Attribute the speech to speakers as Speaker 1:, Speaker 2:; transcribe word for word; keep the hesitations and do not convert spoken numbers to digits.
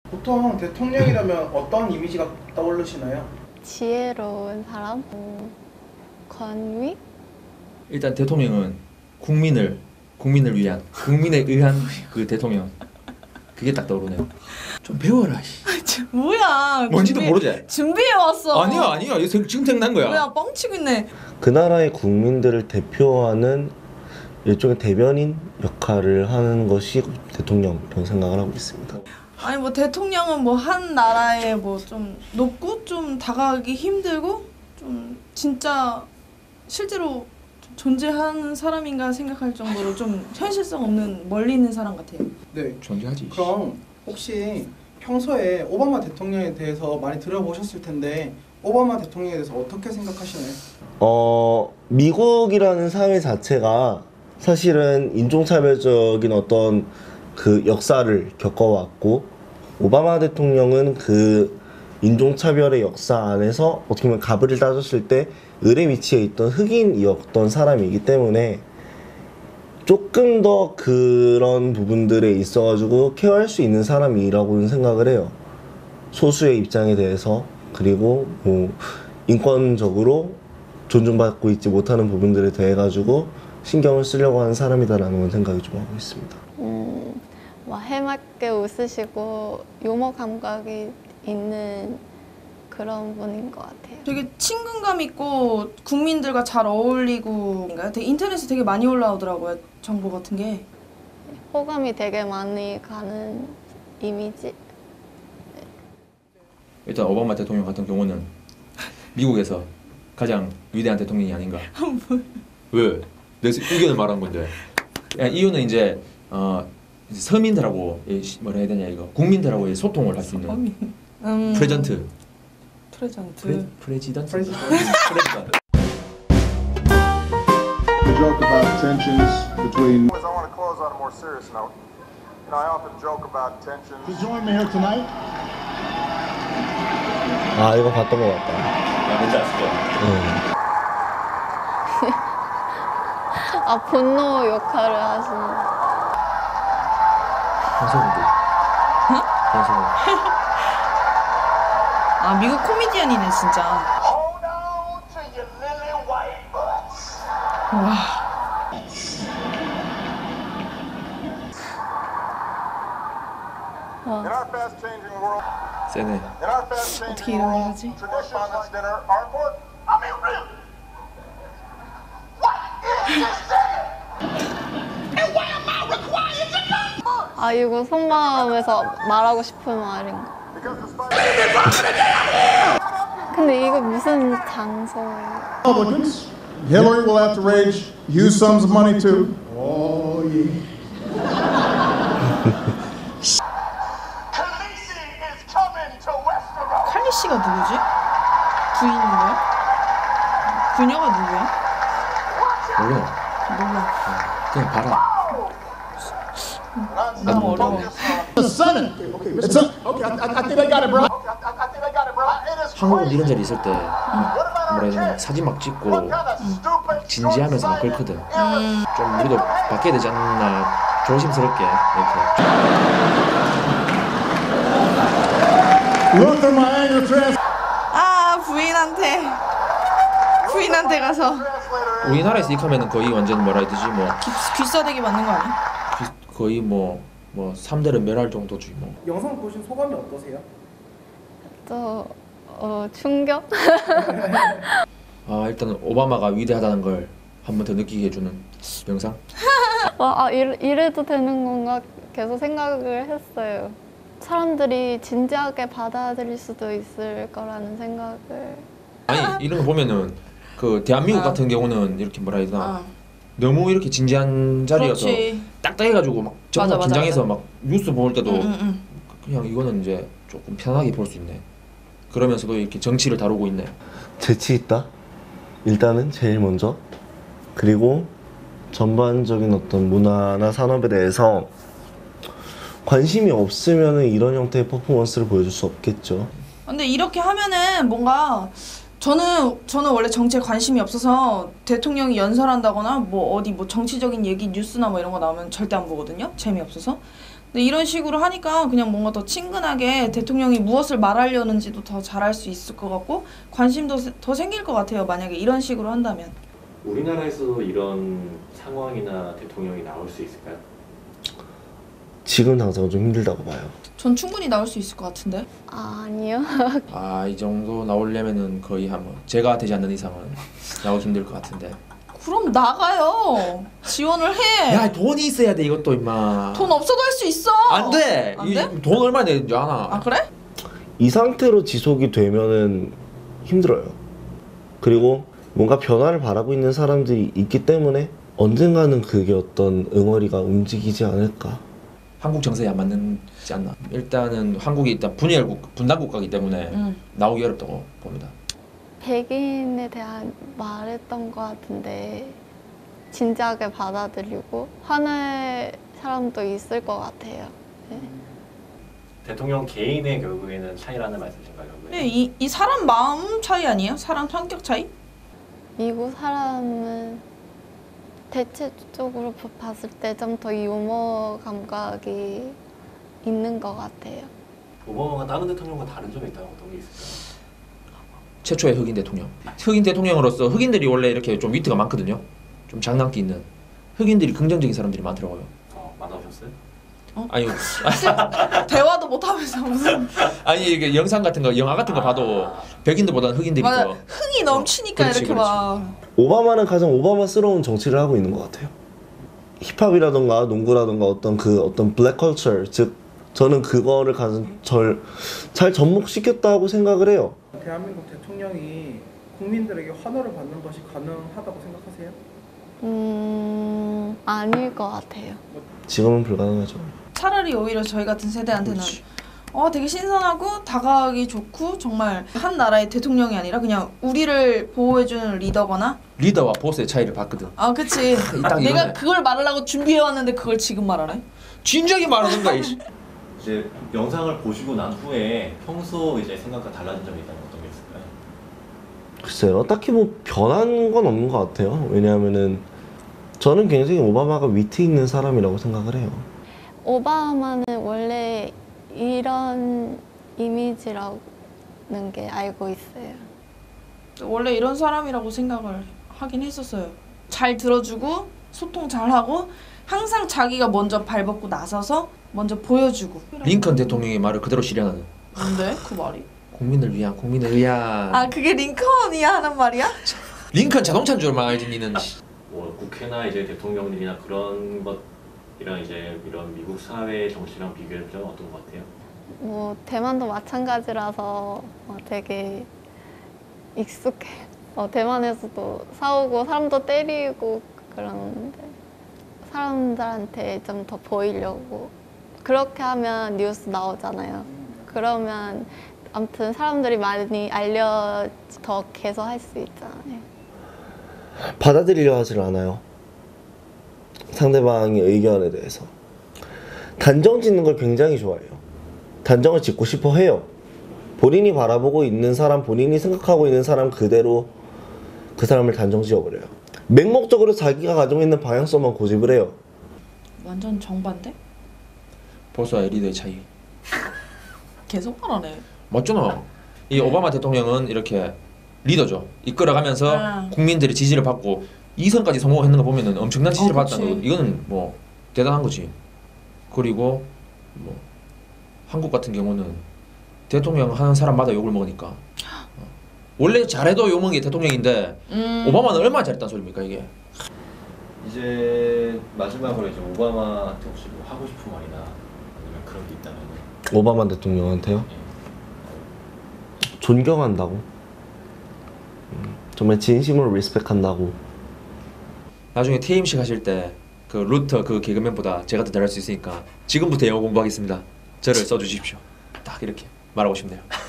Speaker 1: 보통 대통령이라면 어떤 이미지가 떠오르시나요?
Speaker 2: 지혜로운 사람? 음, 권위?
Speaker 3: 일단 대통령은 국민을 국민을 위한 국민에 의한 그 대통령 그게 딱 떠오르네요. 좀 배워라.
Speaker 4: 뭐야?
Speaker 3: 뭔지도
Speaker 4: 준비,
Speaker 3: 모르지?
Speaker 4: 준비해 왔어.
Speaker 3: 아니야 아니야 이거 지금 생각난 거야.
Speaker 4: 뭐야 뻥치고 있네.
Speaker 5: 그 나라의 국민들을 대표하는 일종의 대변인 역할을 하는 것이 대통령이라고 생각을 하고 있습니다.
Speaker 4: 아니 뭐 대통령은 뭐 한 나라에 뭐 좀 높고 좀 다가가기 힘들고 좀 진짜 실제로 존재하는 사람인가 생각할 정도로 좀 현실성 없는 멀리 있는 사람 같아요.
Speaker 1: 네.
Speaker 3: 존재하지.
Speaker 1: 그럼 혹시 평소에 오바마 대통령에 대해서 많이 들어보셨을 텐데 오바마 대통령에 대해서 어떻게 생각하시나요?
Speaker 5: 어, 미국이라는 사회 자체가 사실은 인종차별적인 어떤 그 역사를 겪어왔고 오바마 대통령은 그 인종차별의 역사 안에서 어떻게 보면 가브를 따졌을 때 을의 위치에 있던 흑인이었던 사람이기 때문에 조금 더 그런 부분들에 있어가지고 케어할 수 있는 사람이라고는 생각을 해요. 소수의 입장에 대해서 그리고 뭐 인권적으로 존중받고 있지 못하는 부분들에 대해 가지고 신경을 쓰려고 하는 사람이다라는 생각이 좀 하고 있습니다.
Speaker 2: 음, 막 해맑게 웃으시고 유머 감각이 있는 그런 분인 것 같아요.
Speaker 4: 되게 친근감 있고 국민들과 잘 어울리고 되게 인터넷에 되게 많이 올라오더라고요. 정보 같은 게.
Speaker 2: 호감이 되게 많이 가는 이미지?
Speaker 3: 일단 오바마 대통령 같은 경우는 미국에서 가장 위대한 대통령이 아닌가. 왜? 내 의견을 말한 건데. 야, 이유는 이제 어 이제 서민들하고 뭐라 해야 되냐 이거 국민들하고 소통을 할 수 있는
Speaker 4: 음,
Speaker 3: 프레젠트.
Speaker 4: 프레젠트.
Speaker 3: 프레 프레지던트.
Speaker 1: 프레지던트.
Speaker 3: 프레지던트.
Speaker 6: We joke about tensions between.
Speaker 7: I want to close on a more serious note. You know, I often joke about tensions.
Speaker 6: To join me here tonight.
Speaker 5: 아, 이거 봤던 것 같다.
Speaker 3: 아, 뭔지 아시죠?
Speaker 5: 응.
Speaker 2: 아, 분노 역할을 하시는.
Speaker 3: 한성우도. 한성우.
Speaker 4: 아 미국 코미디언이네 진짜.
Speaker 7: Hold on to your lily white butts.
Speaker 4: 와.
Speaker 7: In our fast-changing world,
Speaker 3: 세네.
Speaker 7: in our fast-changing
Speaker 4: 어떻게 이런 말
Speaker 7: world,
Speaker 4: 하지?
Speaker 7: traditions dinner are important. I mean, really. What is this thing? And why am I required to know?
Speaker 2: 아, 이거 속마음에서 말하고 싶은 말인가?
Speaker 7: Because despite
Speaker 2: 근데 이거 무슨 장소예요?
Speaker 6: Republicans, Hillary will have to raise huge sums of money too. Oh yeah.
Speaker 7: Khaleesi is coming to Westeros.
Speaker 4: 칼리 씨가 누구지? 부인인가요? 그녀가 누구야?
Speaker 3: 몰라.
Speaker 4: 몰라.
Speaker 3: 그냥 봐라. 나도 못
Speaker 4: 어려워.
Speaker 3: 봤네.
Speaker 6: The Senate. It's a, okay, I, I think I got it, bro.
Speaker 7: I, I think I got it, bro. It is
Speaker 3: 한국은
Speaker 7: crazy.
Speaker 3: 이런 자리 있을 때 뭐라 해야 되나 사진 막 찍고
Speaker 7: What kind of stupid,
Speaker 3: 진지하면서 막
Speaker 7: short-sighted,
Speaker 3: 그렇거든. 좀 우리도 바뀌어야 되지 않나 조심스럽게 이렇게.
Speaker 6: Luther, my anger trans.
Speaker 4: 아 부인한테 부인한테 가서
Speaker 7: translator
Speaker 3: 우리나라에서 이렇게하면은 거의 완전 뭐라 해야 되지 뭐
Speaker 4: 귀, 귀싸대기 맞는 거 아니야?
Speaker 3: 귀- 거의 뭐 뭐 삼대를 멸할 정도지 뭐.
Speaker 1: 영상 보신 소감이 어떠세요?
Speaker 2: 또, 어, 충격?
Speaker 3: 아 일단 오바마가 위대하다는 걸 한 번 더 느끼게 해주는 영상.
Speaker 2: 와, 아, 이래, 이래도 되는 건가? 계속 생각을 했어요. 사람들이 진지하게 받아들일 수도 있을 거라는 생각을.
Speaker 3: 아니 이런 거 보면은 그 대한민국
Speaker 4: 아.
Speaker 3: 같은 경우는 이렇게 뭐라 해야 되나
Speaker 4: 아
Speaker 3: 너무 이렇게 진지한 자리여서
Speaker 4: 그렇지.
Speaker 3: 딱딱해가지고 막 정말
Speaker 4: 맞아, 맞아,
Speaker 3: 긴장해서
Speaker 4: 맞아.
Speaker 3: 막 뉴스 볼 때도
Speaker 4: 응, 응, 응.
Speaker 3: 그냥 이거는 이제 조금 편하게 볼 수 있네. 그러면서도 이렇게 정치를 다루고 있네.
Speaker 5: 재치 있다. 일단은 제일 먼저. 그리고 전반적인 어떤 문화나 산업에 대해서 관심이 없으면은 이런 형태의 퍼포먼스를 보여줄 수 없겠죠.
Speaker 4: 근데 이렇게 하면은 뭔가 저는 저는 원래 정치에 관심이 없어서 대통령이 연설한다거나 뭐 어디 뭐 정치적인 얘기 뉴스나 뭐 이런 거 나오면 절대 안 보거든요. 재미없어서. 근데 이런 식으로 하니까 그냥 뭔가 더 친근하게 대통령이 무엇을 말하려는지도 더 잘할 수 있을 것 같고 관심도 세- 더 생길 것 같아요. 만약에 이런 식으로 한다면.
Speaker 8: 우리나라에서도 이런 상황이나 대통령이 나올 수 있을까요?
Speaker 5: 지금 당장은 좀 힘들다고 봐요.
Speaker 4: 전 충분히 나올 수 있을 것 같은데.
Speaker 2: 아, 아니요.
Speaker 3: 아, 이 정도 나오려면은 거의 한번 제가 되지 않는 이상은 나오기 힘들 것 같은데.
Speaker 4: 그럼 나가요. 지원을 해.
Speaker 3: 야, 돈이 있어야 돼 이것도 임마.
Speaker 4: 돈 없어도 할 수 있어.
Speaker 3: 안 돼.
Speaker 4: 안
Speaker 3: 이-
Speaker 4: 돼?
Speaker 3: 돈 얼마 내는지 아나.
Speaker 4: 아 그래?
Speaker 5: 이 상태로 지속이 되면은 힘들어요. 그리고 뭔가 변화를 바라고 있는 사람들이 있기 때문에 언젠가는 그게 어떤 응어리가 움직이지 않을까.
Speaker 3: 한국 정세에 안 맞는지 않나. 일단은 한국이 일단 분열국, 분단 국가이기 때문에
Speaker 4: 응.
Speaker 3: 나오기 어렵다고 봅니다.
Speaker 2: 백인에 대한 말했던 것 같은데 진지하게 받아들이고 화낼 사람도 있을 것 같아요. 네.
Speaker 8: 대통령 개인의 결국에는 차이라는 말씀이신가요?
Speaker 4: 네, 이, 이 사람 마음 차이 아니에요? 사람 성격 차이?
Speaker 2: 미국 사람은 대체적으로 봐- 봤을 때 좀 더 유머 감각이 있는 것 같아요.
Speaker 8: 오바마가 다른 대통령과 다른 점이 있다면 어떤 게 있을까요?
Speaker 3: 최초의 흑인 대통령. 흑인 대통령으로서 흑인들이 원래 이렇게 좀 위트가 많거든요. 좀 장난기 있는. 흑인들이 긍정적인 사람들이 많더라고요.
Speaker 8: 어, 만나보셨어요?
Speaker 3: 아니,
Speaker 4: 대화도 못하면서 무슨
Speaker 3: 아니 이게 영상 같은 거, 영화 같은 거 봐도 백인들보다는 흑인들이
Speaker 4: 맞아
Speaker 3: 더.
Speaker 4: 흥이 넘치니까
Speaker 3: 그렇지,
Speaker 4: 이렇게
Speaker 3: 그렇지.
Speaker 4: 막
Speaker 5: 오바마는 가장 오바마스러운 정치를 하고 있는 것 같아요. 힙합이라던가 농구라던가 어떤 그 어떤 블랙 컬처, 즉 저는 그거를 가장 절, 잘 접목시켰다고 생각을 해요.
Speaker 1: 대한민국 대통령이 국민들에게 환호를 받는 것이 가능하다고 생각하세요?
Speaker 2: 음, 아닐 것 같아요.
Speaker 5: 지금은 불가능하죠.
Speaker 4: 차라리 오히려 저희 같은 세대한테는
Speaker 3: 그렇지.
Speaker 4: 어 되게 신선하고 다가가기 좋고 정말 한 나라의 대통령이 아니라 그냥 우리를 보호해주는 리더거나
Speaker 3: 리더와 보스의 차이를 봤거든.
Speaker 4: 아 그치
Speaker 3: 딱
Speaker 4: 내가
Speaker 3: 이거네.
Speaker 4: 그걸 말하려고 준비해왔는데 그걸 지금 말하네.
Speaker 3: 진작에 말하던가. 이씨.
Speaker 8: 이제 영상을 보시고 난 후에 평소 이제 생각과 달라진 점이 있다면 어떤 게 있을까요?
Speaker 5: 글쎄요, 딱히 뭐 변한 건 없는 것 같아요. 왜냐하면은 저는 굉장히 오바마가 위트 있는 사람이라고 생각을 해요.
Speaker 2: 오바마는 원래 이런 이미지라는 게 알고 있어요.
Speaker 4: 원래 이런 사람이라고 생각을 하긴 했었어요. 잘 들어주고 소통 잘하고 항상 자기가 먼저 발벗고 나서서 먼저 보여주고.
Speaker 3: 링컨 대통령의 말을 그대로 실현하는.
Speaker 4: 뭔데 그 말이?
Speaker 3: 국민을 위한, 국민을 위한.
Speaker 4: 아 그게 링컨이 하는 말이야?
Speaker 3: 링컨 자동차인 줄만 알지 니는.
Speaker 8: 뭐 국회나 이제 대통령들이나 그런 것이랑 이제 이런 미국 사회 정치랑 비교해보면 어떤 것 같아요?
Speaker 2: 뭐 대만도 마찬가지라서 어, 되게 익숙해. 어, 대만에서도 싸우고 사람도 때리고 그러는데 사람들한테 좀 더 보이려고 그렇게 하면 뉴스 나오잖아요. 그러면 아무튼 사람들이 많이 알려 더 계속 할 수 있잖아요.
Speaker 5: 받아들이려 하질 않아요. 상대방의 의견에 대해서. 단정 짓는 걸 굉장히 좋아해요. 단정을 짓고 싶어 해요. 본인이 바라보고 있는 사람, 본인이 생각하고 있는 사람 그대로 그 사람을 단정 지어버려요. 맹목적으로 자기가 가지고 있는 방향성만 고집을 해요.
Speaker 4: 완전 정반대?
Speaker 3: 보수와 리더의 차이.
Speaker 4: 계속 말하네.
Speaker 3: 맞잖아. 이 오바마 대통령은 이렇게 리더죠. 이끌어가면서
Speaker 4: 아.
Speaker 3: 국민들의 지지를 받고 이 선까지 성공했는 거 보면은 엄청난 지지를
Speaker 4: 어,
Speaker 3: 받았다는
Speaker 4: 그치.
Speaker 3: 거. 이거는 뭐 대단한 거지. 그리고 뭐 한국 같은 경우는 대통령 하는 사람마다 욕을 먹으니까 어. 원래 잘해도 욕먹는 게 대통령인데
Speaker 4: 음.
Speaker 3: 오바마는 얼마나 잘했다는 소리입니까 이게.
Speaker 8: 이제 마지막으로 이제 오바마한테 혹시 뭐 하고 싶은 말이나 아니면 그런 게 있다면
Speaker 5: 오바마 대통령한테요? 존경한다고. 음, 정말 진심으로 리스펙한다고.
Speaker 3: 나중에 티엠씨 가실 때 그 루터 그 개그맨보다 제가 더 잘할 수 있으니까 지금부터 영어 공부하겠습니다. 저를 써주십시오. 딱 이렇게 말하고 싶네요.